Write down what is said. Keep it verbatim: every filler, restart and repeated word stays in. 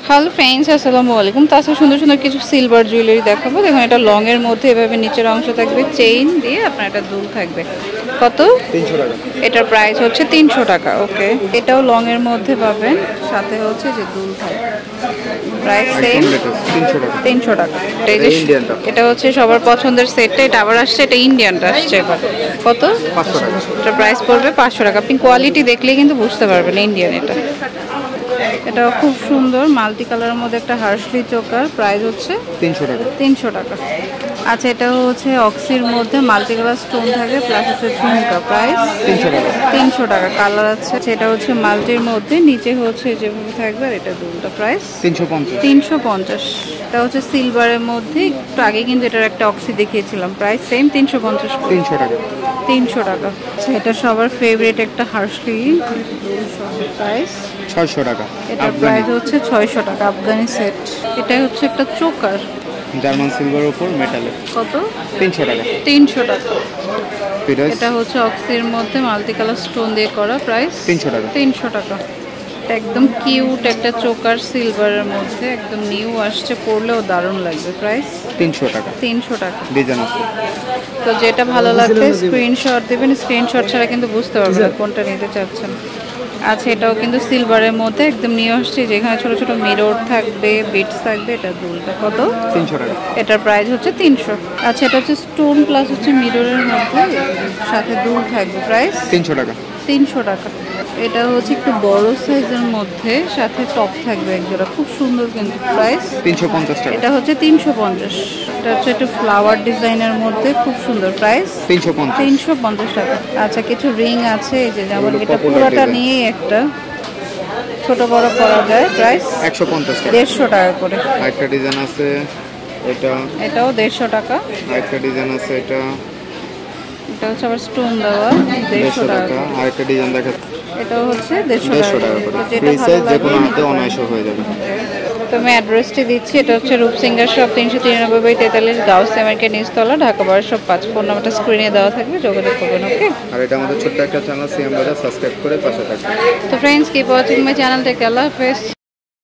Hello friends, আসসালামু আলাইকুম। তো আজকে সুন্দর সুন্দর কিছু সিলভার জুয়েলারি দেখাবো। দেখুন, এটা লং এর মধ্যে এভাবে নিচের অংশ থাকবে, চেইন দিয়ে আপনার একটা দুল থাকবে। কত? তিনশো টাকা। এটার প্রাইস হচ্ছে তিনশো টাকা। ওকে, এটাও লং এর মধ্যে পাবেন, সাথে হচ্ছে যে দুল থাকবে। প্রাইস সেম, তিনশো টাকা। এটা হচ্ছে সবার পছন্দের সেটটা। এটা আবার আসছে, এটা ইন্ডিয়ানটা আসছে এবার। কত? পাঁচশো টাকা। এটার প্রাইস পড়বে পাঁচশো টাকা। আপনি কোয়ালিটি দেখলেই কিন্তু বুঝতে পারবেন ইন্ডিয়ান এটা। এটাও খুব সুন্দর, মাল্টি কালারের মধ্যে একটা হার্শলি চোকার। প্রাইস হচ্ছে তিনশো টাকা। তিনশো টাকা। আচ্ছা, এটাও হচ্ছে অক্সির মধ্যে মাল্টি কালার স্টোন থাকে, প্লাস হচ্ছে ঝুমকা। প্রাইস তিনশো টাকা। তিনশো টাকা। কালার আছে। এটা হচ্ছে মাল্টির মধ্যে, নিচে হচ্ছে যেভাবে থাকবে, আর এটা দুলটা। প্রাইস তিনশো পঞ্চাশ। তিনশো পঞ্চাশ। এটা হচ্ছে সিলভারের মধ্যে, একটু আগে কিন্তু এটার একটা অক্সি দেখিয়েছিলাম। প্রাইস সেম, তিনশো পঞ্চাশ। তিনশো টাকা। তিনশো টাকা। আচ্ছা, এটা সবার ফেভারিট একটা হার্শলি। প্রাইস ছয়শো টাকা। এটার প্রাইস হচ্ছে ছয়শো টাকা। আফগানি সেট। এটা হচ্ছে একটা চোকার, জার্মান সিলভার উপর মেটালে। কত? তিনশো টাকা। তিনশো টাকা। এটা হচ্ছে অক্সির মধ্যে মাল্টি কালার স্টোন দিয়ে করা। প্রাইস তিনশো টাকা। তিনশো টাকা। একদম কিউট একটা চোকার, সিলভারের মধ্যে, একদম নিউ আসছে, পরলেও দারুণ লাগবে। প্রাইস তিনশো টাকা। তিনশো টাকা। ডিজাইন আছে। তো যেটা ভালো লাগবে স্ক্রিনশট দিবেন। স্ক্রিনশট ছাড়া কিন্তু বুঝতে পারবেন না কোনটা নিতে চাচ্ছেন। আচ্ছা, এটাও কিন্তু সিলভারের মধ্যে একদম নিউ আসছে, যেখানে ছোট ছোট মিরর থাকবে, বিটস থাকবে। এটা দুলটা। কত? তিনশো টাকা। এটার প্রাইস হচ্ছে তিনশো। আচ্ছা, এটা হচ্ছে স্টোন প্লাস হচ্ছে মিররের মধ্যে, সাথে দুল থাকবে। প্রাইস তিনশো টাকা। তিনশো টাকা। এটা হচ্ছে একটু বড় সাইজের মধ্যে, সাথে টপ থাকবে একজোড়া, খুব সুন্দর কিন্তু। প্রাইস তিনশো পঞ্চাশ টাকা। এটা হচ্ছে তিনশো পঞ্চাশ। এটা হচ্ছে একটু ফ্লাওয়ার ডিজাইনের মধ্যে, খুব সুন্দর। প্রাইস তিনশো পঞ্চাশ। তিনশো পঞ্চাশ টাকা। আচ্ছা, কিছু রিং আছে, এই যে যেমন এটা পুরোটা নিয়েই একটা ছোট বড় করা যায়। প্রাইস একশো পঞ্চাশ টাকা। দেড়শো টাকা করে। আরেকটা ডিজাইন আছে, এটা এটাও দেড়শো টাকা। আরেকটা ডিজাইন আছে, এটা এটা হচ্ছে আবার স্টোন দেওয়া, দেড়শো টাকা। আরেকটা ডিজাইন দেখা, এটাও হচ্ছে দেড়শো টাকা করে। যেটা ভালো লাগে যে কোনো হাতে অনায়াসে হয়ে যাবে। তো আমি অ্যাড্রেসটি দিচ্ছি। এটা হচ্ছে রূপসিঙ্গার শপ, তিনশো তিরানব্বই বাই তেতাল্লিশ, গাউসিয়া মার্কেট নিচতলা, ঢাকা বারোশো পাঁচ। ফোন নাম্বারটা স্ক্রিনে দেওয়া থাকবে, যোগাযোগ করবেন। ওকে, আর এটা আমাদের ছোট্ট একটা চ্যানেল, সিএম বাজার, সাবস্ক্রাইব করে পাশে থাকবেন। তো friends, keep watching my channel. Take care. আল্লাহ হাফেজ।